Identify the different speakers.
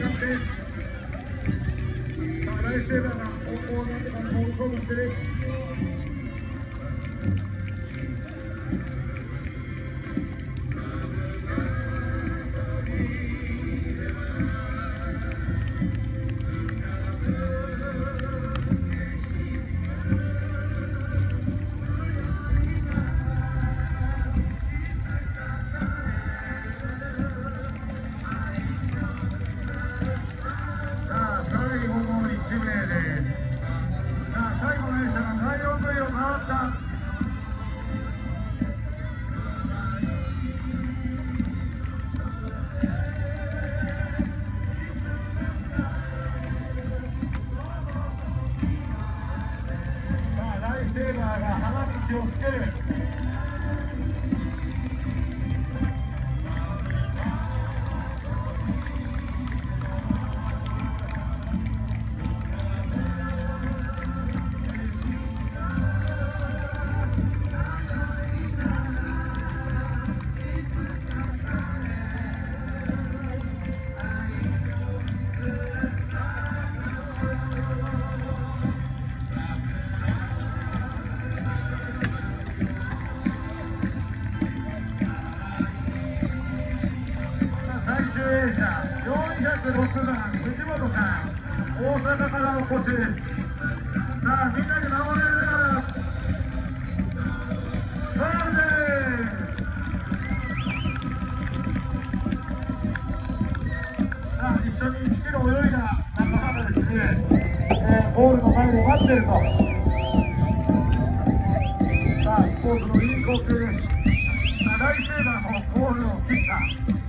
Speaker 1: って、さあライフセーバーが方向をなんとか戻そうとしてる。セーバーが花道をつける。406番藤本さん、大阪からお越しです。さあみんなで守れるならファウルです。さあ一緒に1キロ泳いだ仲間がですね、ゴールの前で待ってると。さあスポーツのいい光景です。ライフセーバーもゴールを切った。